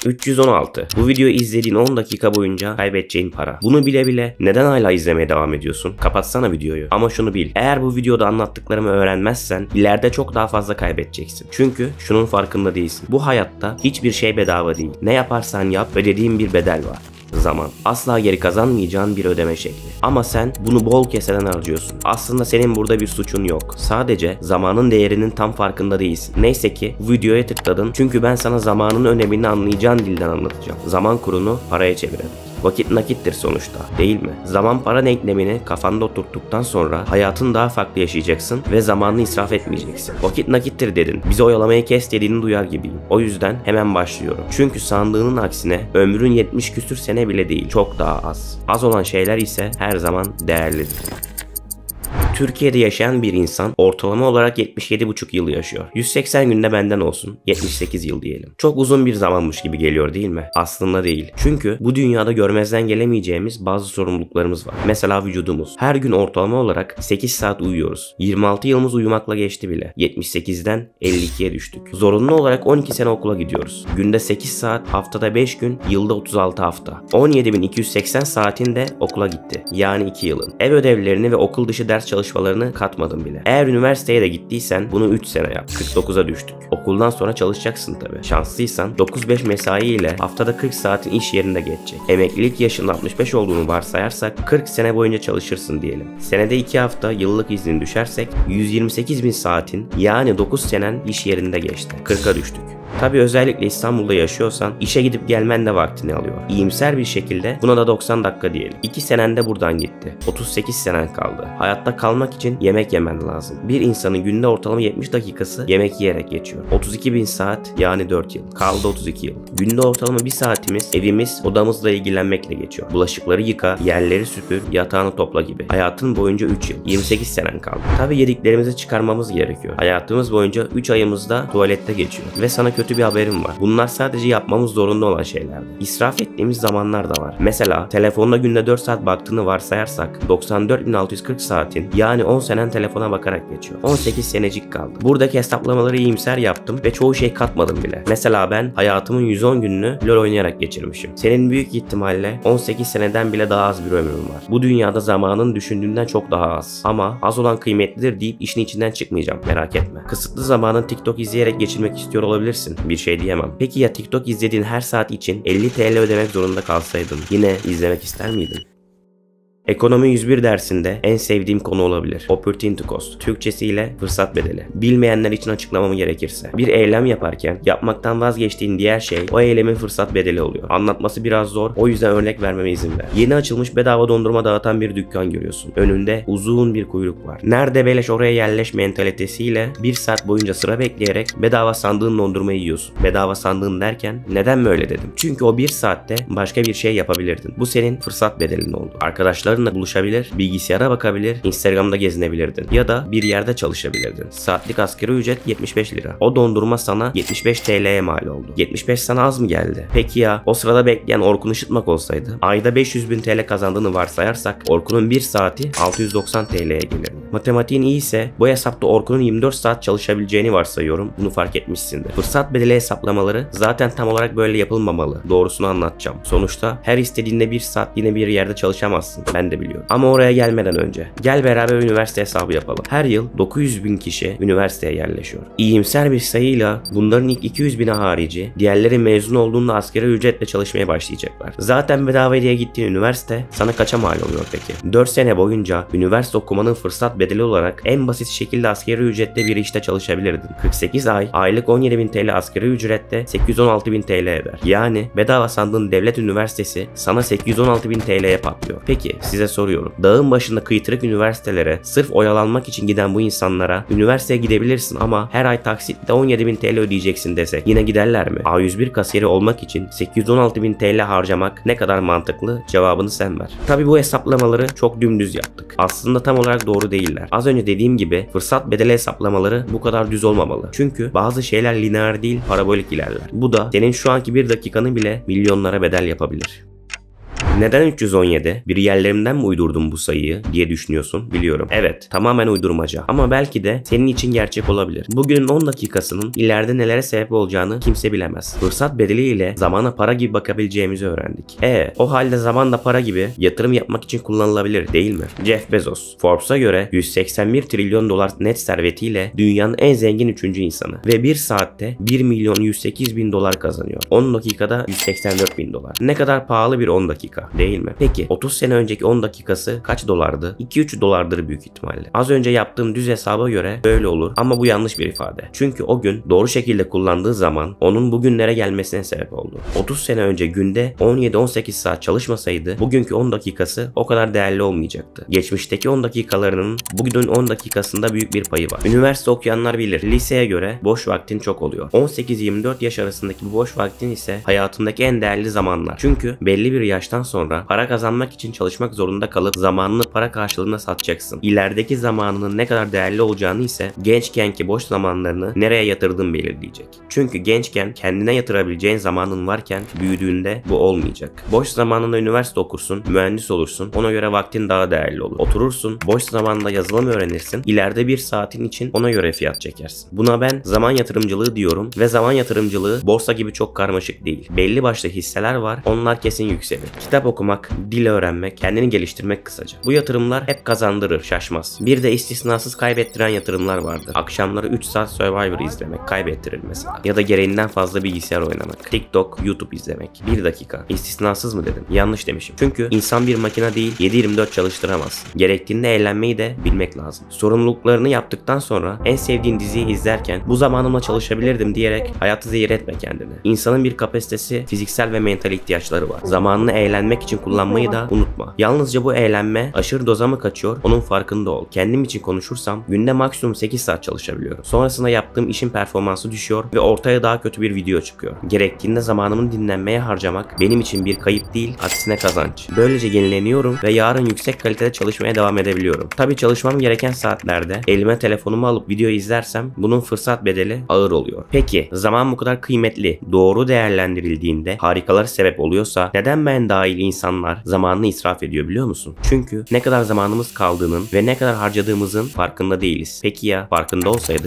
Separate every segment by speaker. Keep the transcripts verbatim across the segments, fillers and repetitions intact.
Speaker 1: üç yüz on altı. Bu videoyu izlediğin on dakika boyunca kaybedeceğin para. Bunu bile bile neden hala izlemeye devam ediyorsun? Kapatsana videoyu. Ama şunu bil. Eğer bu videoda anlattıklarımı öğrenmezsen ileride çok daha fazla kaybedeceksin. Çünkü şunun farkında değilsin. Bu hayatta hiçbir şey bedava değil. Ne yaparsan yap ödediğin bir bedel var. Zaman. Asla geri kazanmayacağın bir ödeme şekli. Ama sen bunu bol keseden harcıyorsun. Aslında senin burada bir suçun yok. Sadece zamanın değerinin tam farkında değilsin. Neyse ki bu videoya tıkladın çünkü ben sana zamanın önemini anlayacağın dilden anlatacağım. Zaman kurunu paraya çevirelim. Vakit nakittir sonuçta, değil mi? Zaman para denklemini kafanda oturttuktan sonra hayatını daha farklı yaşayacaksın ve zamanını israf etmeyeceksin. Vakit nakittir dedin. Bizi oyalamayı kes dediğini duyar gibiyim. O yüzden hemen başlıyorum. Çünkü sandığının aksine ömrün yetmiş küsür sene bile değil. Çok daha az. Az olan şeyler ise her zaman değerlidir. Türkiye'de yaşayan bir insan ortalama olarak yetmiş yedi buçuk yıl yaşıyor. yüz seksen günde benden olsun, yetmiş sekiz yıl diyelim. Çok uzun bir zamanmış gibi geliyor değil mi? Aslında değil. Çünkü bu dünyada görmezden gelemeyeceğimiz bazı sorumluluklarımız var. Mesela vücudumuz. Her gün ortalama olarak sekiz saat uyuyoruz. yirmi altı yılımız uyumakla geçti bile. yetmiş sekizden elli ikiye düştük. Zorunlu olarak on iki sene okula gidiyoruz. Günde sekiz saat, haftada beş gün, yılda otuz altı hafta. on yedi bin iki yüz seksen saatin de okula gitti. Yani iki yılın. Ev ödevlerini ve okul dışı ders çalışmalarını çalışmalarını katmadım bile. Eğer üniversiteye de gittiysen bunu üç sene yap. kırk dokuza düştük. Okuldan sonra çalışacaksın tabi. Şanslıysan dokuz beş mesai ile haftada kırk saatin iş yerinde geçecek. Emeklilik yaşının altmış beş olduğunu varsayarsak kırk sene boyunca çalışırsın diyelim. Senede iki hafta yıllık iznin düşersek yüz yirmi sekiz bin saatin yani dokuz senen iş yerinde geçti. kırka düştük. Tabi özellikle İstanbul'da yaşıyorsan işe gidip gelmen de vaktini alıyor. İyimser bir şekilde buna da doksan dakika diyelim. iki senen de buradan gitti. otuz sekiz senen kaldı. Hayatta kalmak için yemek yemen lazım. Bir insanın günde ortalama yetmiş dakikası yemek yiyerek geçiyor. otuz iki bin saat yani dört yıl. Kaldı otuz iki yıl. Günde ortalama bir saatimiz evimiz, odamızla ilgilenmekle geçiyor. Bulaşıkları yıka, yerleri süpür, yatağını topla gibi. Hayatın boyunca üç yıl. yirmi sekiz senen kaldı. Tabi yediklerimizi çıkarmamız gerekiyor. Hayatımız boyunca üç ayımızda tuvalette geçiyor. Ve sana kötü bir haberim var. Bunlar sadece yapmamız zorunda olan şeylerdi. İsraf ettiğimiz zamanlar da var. Mesela telefonuna günde dört saat baktığını varsayarsak doksan dört bin altı yüz kırk saatin yani on senen telefona bakarak geçiyor. on sekiz senecik kaldı. Buradaki hesaplamaları iyimser yaptım ve çoğu şey katmadım bile. Mesela ben hayatımın yüz on gününü LoL oynayarak geçirmişim. Senin büyük ihtimalle on sekiz seneden bile daha az bir ömrün var. Bu dünyada zamanın düşündüğünden çok daha az. Ama az olan kıymetlidir deyip işin içinden çıkmayacağım. Merak etme. Kısıtlı zamanın TikTok izleyerek geçirmek istiyor olabilirsin. Bir şey diyemem. Peki ya TikTok izlediğin her saat için elli TL ödemek zorunda kalsaydın yine izlemek ister miydin? Ekonomi yüz bir dersinde en sevdiğim konu olabilir. Opportunity cost. Türkçesiyle fırsat bedeli. Bilmeyenler için açıklamamı gerekirse. Bir eylem yaparken yapmaktan vazgeçtiğin diğer şey o eylemin fırsat bedeli oluyor. Anlatması biraz zor. O yüzden örnek vermeme izin ver. Yeni açılmış bedava dondurma dağıtan bir dükkan görüyorsun. Önünde uzun bir kuyruk var. Nerede beleş oraya yerleş mentalitesiyle bir saat boyunca sıra bekleyerek bedava sandığın dondurmayı yiyorsun. Bedava sandığın derken neden böyle dedim? Çünkü o bir saatte başka bir şey yapabilirdin. Bu senin fırsat bedelin oldu. Arkadaşlar buluşabilir, bilgisayara bakabilir, Instagram'da gezinebilirdin ya da bir yerde çalışabilirdin. Saatlik asgari ücret yetmiş beş lira. O dondurma sana yetmiş beş TL'ye mal oldu. yetmiş beş sana az mı geldi? Peki ya o sırada bekleyen Orkun Işıtmak olsaydı? Ayda beş yüz bin TL kazandığını varsayarsak Orkun'un bir saati altı yüz doksan TL'ye gelirdi. Matematiğin iyiyse bu hesapta Orkun'un yirmi dört saat çalışabileceğini varsayıyorum. Bunu fark etmişsindir. Fırsat bedeli hesaplamaları zaten tam olarak böyle yapılmamalı. Doğrusunu anlatacağım. Sonuçta her istediğinde bir saat yine bir yerde çalışamazsın. Ben de biliyorum. Ama oraya gelmeden önce gel beraber üniversite hesabı yapalım. Her yıl dokuz yüz bin kişi üniversiteye yerleşiyor. İyimser bir sayıyla bunların ilk iki yüz bini harici diğerleri mezun olduğunda asgari ücretle çalışmaya başlayacaklar. Zaten bedava diye gittiğin üniversite sana kaça mal oluyor peki? dört sene boyunca üniversite okumanın fırsat bedeli olarak en basit şekilde asgari ücretle bir işte çalışabilirdin. kırk sekiz ay aylık on yedi bin TL asgari ücretle sekiz yüz on altı bin TL eder. Yani bedava sandığın devlet üniversitesi sana sekiz yüz on altı bin TL'ye patlıyor. Peki size soruyorum. Dağın başında kıytırık üniversitelere sırf oyalanmak için giden bu insanlara üniversiteye gidebilirsin ama her ay taksitle on yedi bin TL ödeyeceksin desek yine giderler mi? A yüz bir kasiyeri olmak için sekiz yüz on altı bin TL harcamak ne kadar mantıklı? Cevabını sen ver. Tabi bu hesaplamaları çok dümdüz yaptık. Aslında tam olarak doğru değiller. Az önce dediğim gibi fırsat bedeli hesaplamaları bu kadar düz olmamalı. Çünkü bazı şeyler lineer değil parabolik ilerler. Bu da senin şu anki bir dakikanı bile milyonlara bedel yapabilir. Neden üç yüz on yedi? Bir yerlerimden mi uydurdum bu sayıyı diye düşünüyorsun, biliyorum. Evet, tamamen uydurmaca. Ama belki de senin için gerçek olabilir. Bugünün on dakikasının ileride nelere sebep olacağını kimse bilemez. Fırsat bedeliyle zamana para gibi bakabileceğimizi öğrendik. E, o halde zaman da para gibi yatırım yapmak için kullanılabilir, değil mi? Jeff Bezos, Forbes'a göre yüz seksen bir trilyon dolar net servetiyle dünyanın en zengin üçüncü insanı ve bir saatte bir milyon yüz sekiz bin dolar kazanıyor. on dakikada yüz seksen dört bin dolar. Ne kadar pahalı bir on dakika, değil mi? Peki otuz sene önceki on dakikası kaç dolardı? iki üç dolardır büyük ihtimalle. Az önce yaptığım düz hesaba göre böyle olur ama bu yanlış bir ifade. Çünkü o gün doğru şekilde kullandığı zaman onun bugünlere gelmesine sebep oldu. otuz sene önce günde on yedi on sekiz saat çalışmasaydı bugünkü on dakikası o kadar değerli olmayacaktı. Geçmişteki on dakikalarının bugünün on dakikasında büyük bir payı var. Üniversite okuyanlar bilir. Liseye göre boş vaktin çok oluyor. on sekiz yirmi dört yaş arasındaki bu boş vaktin ise hayatındaki en değerli zamanlar. Çünkü belli bir yaştan sonra para kazanmak için çalışmak zorunda kalıp zamanını para karşılığında satacaksın. İlerideki zamanının ne kadar değerli olacağını ise gençkenki boş zamanlarını nereye yatırdığın belirleyecek. Çünkü gençken kendine yatırabileceğin zamanın varken büyüdüğünde bu olmayacak. Boş zamanında üniversite okursun, mühendis olursun, ona göre vaktin daha değerli olur. Oturursun, boş zamanda yazılım öğrenirsin, ileride bir saatin için ona göre fiyat çekersin. Buna ben zaman yatırımcılığı diyorum ve zaman yatırımcılığı borsa gibi çok karmaşık değil. Belli başlı hisseler var, onlar kesin yükselir. Kitap okumak, dil öğrenmek, kendini geliştirmek kısaca. Bu yatırımlar hep kazandırır, şaşmaz. Bir de istisnasız kaybettiren yatırımlar vardır. Akşamları üç saat Survivor izlemek kaybettirir mesela. Ya da gereğinden fazla bilgisayar oynamak. TikTok, YouTube izlemek. bir dakika. İstisnasız mı dedim? Yanlış demişim. Çünkü insan bir makine değil, yedi yirmi dört çalıştıramaz. Gerektiğinde eğlenmeyi de bilmek lazım. Sorumluluklarını yaptıktan sonra en sevdiğin diziyi izlerken bu zamanımla çalışabilirdim diyerek hayatı zehir etme kendini. İnsanın bir kapasitesi, fiziksel ve mental ihtiyaçları var. Zamanını eğlenmek için kullanmayı da unutma. Yalnızca bu eğlenme aşırı doza mı kaçıyor? Onun farkında ol. Kendim için konuşursam günde maksimum sekiz saat çalışabiliyorum. Sonrasında yaptığım işin performansı düşüyor ve ortaya daha kötü bir video çıkıyor. Gerektiğinde zamanımı dinlenmeye harcamak benim için bir kayıp değil, aksine kazanç. Böylece yenileniyorum ve yarın yüksek kalitede çalışmaya devam edebiliyorum. Tabii çalışmam gereken saatlerde elime telefonumu alıp video izlersem bunun fırsat bedeli ağır oluyor. Peki zaman bu kadar kıymetli, doğru değerlendirildiğinde harikalar sebep oluyorsa neden ben dahil insanlar zamanını israf ediyor biliyor musun? Çünkü ne kadar zamanımız kaldığının ve ne kadar harcadığımızın farkında değiliz. Peki ya farkında olsaydık?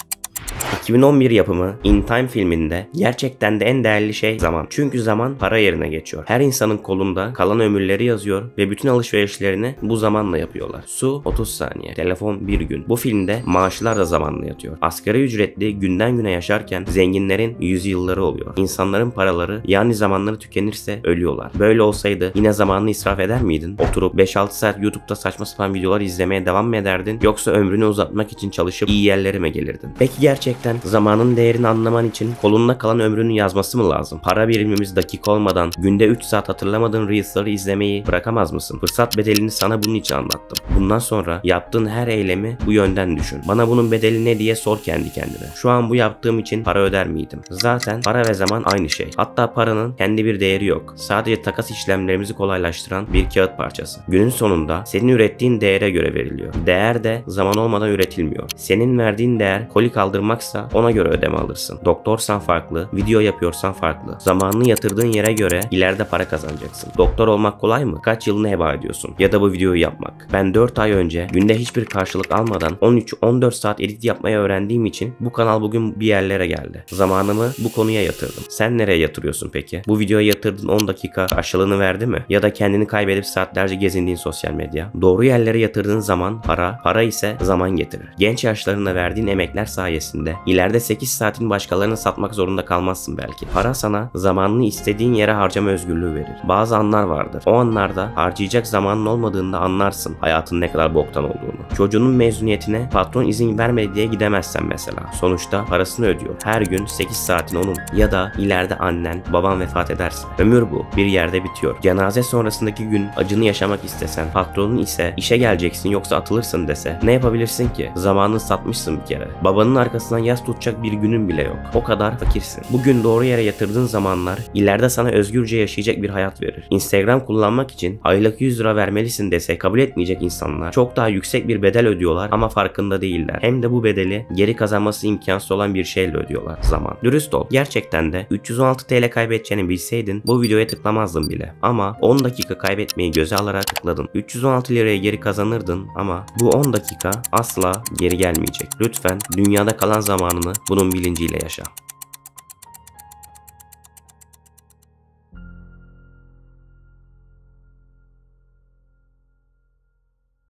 Speaker 1: iki bin on bir yapımı In Time filminde gerçekten de en değerli şey zaman. Çünkü zaman para yerine geçiyor. Her insanın kolunda kalan ömürleri yazıyor ve bütün alışverişlerini bu zamanla yapıyorlar. Su otuz saniye, telefon bir gün. Bu filmde maaşlar da zamanla yatıyor. Asgari ücretli günden güne yaşarken zenginlerin yüzyılları oluyor. İnsanların paraları yani zamanları tükenirse ölüyorlar. Böyle olsaydı yine zamanını israf eder miydin? Oturup beş altı saat YouTube'da saçma sapan videolar izlemeye devam mı ederdin? Yoksa ömrünü uzatmak için çalışıp iyi yerlere mi gelirdin? Peki gerçekten zamanın değerini anlaman için kolunda kalan ömrünü yazması mı lazım? Para birimimiz dakika olmadan günde üç saat hatırlamadığın Reels'ları izlemeyi bırakamaz mısın? Fırsat bedelini sana bunun için anlattım. Bundan sonra yaptığın her eylemi bu yönden düşün. Bana bunun bedeli ne diye sor kendi kendine. Şu an bu yaptığım için para öder miydim? Zaten para ve zaman aynı şey. Hatta paranın kendi bir değeri yok. Sadece takas işlemlerimizi kolaylaştıran bir kağıt parçası. Günün sonunda senin ürettiğin değere göre veriliyor. Değer de zaman olmadan üretilmiyor. Senin verdiğin değer koli kaldırmaksa ona göre ödeme alırsın. Doktorsan farklı, video yapıyorsan farklı. Zamanını yatırdığın yere göre ileride para kazanacaksın. Doktor olmak kolay mı? Kaç yılını heba ediyorsun? Ya da bu videoyu yapmak. Ben dört ay önce günde hiçbir karşılık almadan on üç on dört saat edit yapmayı öğrendiğim için bu kanal bugün bir yerlere geldi. Zamanımı bu konuya yatırdım. Sen nereye yatırıyorsun peki? Bu videoya yatırdığın on dakika karşılığını verdi mi? Ya da kendini kaybedip saatlerce gezindiğin sosyal medya? Doğru yerlere yatırdığın zaman para, para ise zaman getirir. Genç yaşlarında verdiğin emekler sayesinde ileride sekiz saatin başkalarına satmak zorunda kalmazsın belki. Para sana zamanını istediğin yere harcama özgürlüğü verir. Bazı anlar vardır. O anlarda harcayacak zamanın olmadığında anlarsın hayatın ne kadar boktan olduğunu. Çocuğunun mezuniyetine patron izin vermedi diye gidemezsen mesela. Sonuçta parasını ödüyor. Her gün sekiz saatin onun. Ya da ileride annen, baban vefat ederse. Ömür bu. Bir yerde bitiyor. Cenaze sonrasındaki gün acını yaşamak istesen, patronun ise işe geleceksin yoksa atılırsın dese ne yapabilirsin ki? Zamanını satmışsın bir kere. Babanın arkasından yas tutacak bir günün bile yok. O kadar fakirsin. Bugün doğru yere yatırdığın zamanlar ileride sana özgürce yaşayacak bir hayat verir. Instagram kullanmak için aylık yüz lira vermelisin dese kabul etmeyecek insanlar çok daha yüksek bir bedel ödüyorlar ama farkında değiller. Hem de bu bedeli geri kazanması imkansız olan bir şeyle ödüyorlar. Zaman. Dürüst ol. Gerçekten de üç yüz on altı TL kaybedeceğini bilseydin bu videoya tıklamazdın bile. Ama on dakika kaybetmeyi göze alarak tıkladın. üç yüz on altı liraya geri kazanırdın ama bu on dakika asla geri gelmeyecek. Lütfen dünyada kalan zamanını bunun bilinciyle yaşa.